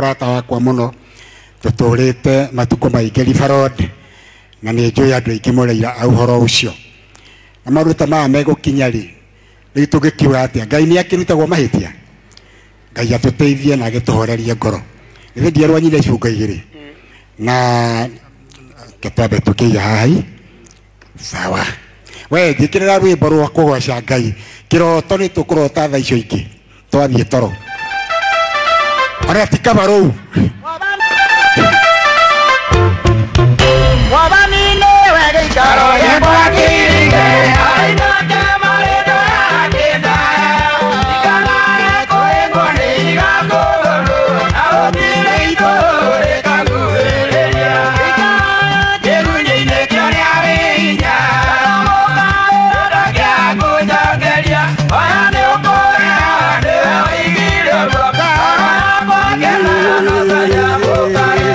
mũrata wakwa mũno tũtũrĩte matukũ maingĩ Riverroad na nĩ njũĩ andũ aingĩ mũreira ũhoro ũcio na maruta maya megũkinya rĩ rĩu tũngĩkiuga atĩa Ngai nĩ akĩrutagwo mahĩtia Ngai atũteithie na agĩtũhorerie ngoro ithe ndierwo nyine icunga igĩrĩ na kĩtambe tũkĩiga haha sawa we ngĩkĩrĩra rwĩmbo rwa kũgoca Ngai kĩroto nĩ tũkũrota thaa icio ingĩ twathiĩ toro ona ti kabarũ wabanine wege ikaro yembo akirige aina kema redo akenda ikana eko ego ni igakoro aotire itore kaguereria ikana jerunye ine kyone avinya moka rakia kujageria ayane okore ane igire boka abagena nasaya bokare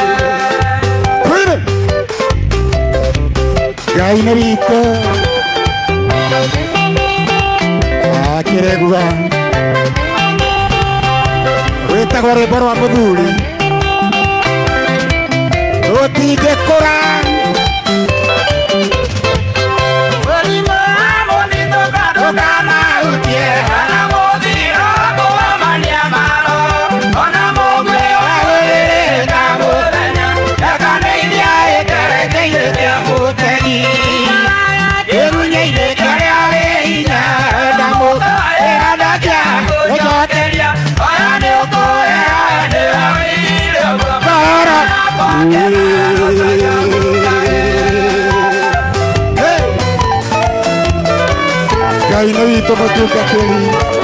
Ngai nĩ witũ akĩregua wĩtagwo rwĩmbo rwa mũthuri rũtingĩkũra Olimo bonito kadokana utie ana modira komania malo ona mogwe wale kamodanya yakanaidia ekereke ya mutegi yerunye ile kare aina damoka eadakia ojoteria ayane okore ane awile bara Ngai nĩ witũ mũtungatĩri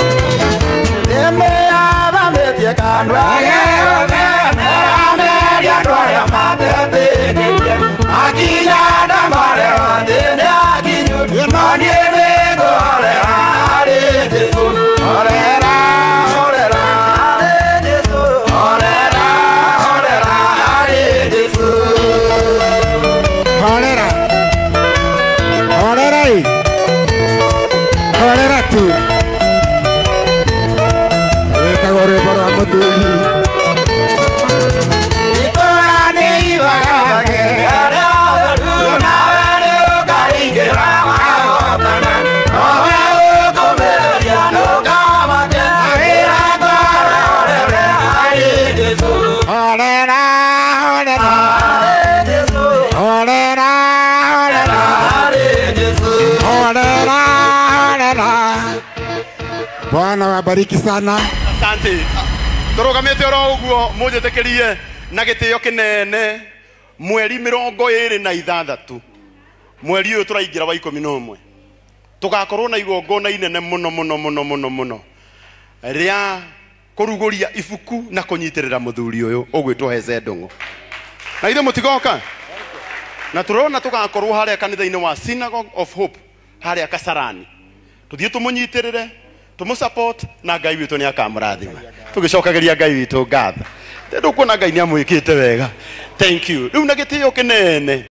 Emeaba metie kandwa gero media ndoya mabete akinya damare wandene akinyu yemaniene gore are desu orera orera are desu orera orera are desu Horera Horera Horera tu wĩtagwo rwĩmbo rwa mũthuri Bwana wabariki sana. Asante. Tũrũgamĩte oro ũguo mũnjĩtĩkĩrie na gĩtĩo kĩnene mweri 26 mweri ũyũ tũraingĩra wa 11 tũgakorwo na igongona inene mũno rĩa kũrugũria ibuku na kũnyitĩrĩra mũthuri ũyũ ũgwĩtwo Heze Ndung'u na ithe mũtigoka na tũrona tũgakorwo harĩa kanitha-inĩ wa Synagogue of Hope harĩa Kasarani tũthiĩ tũmũnyitĩrĩre tũmũsupport na Ngai witũ nĩ akamũrathima tũgĩcokagĩria Ngai witũ ngatho ndũkuona Ngai nĩ amwĩkĩte wega thank you rĩu na gĩtĩo kĩnene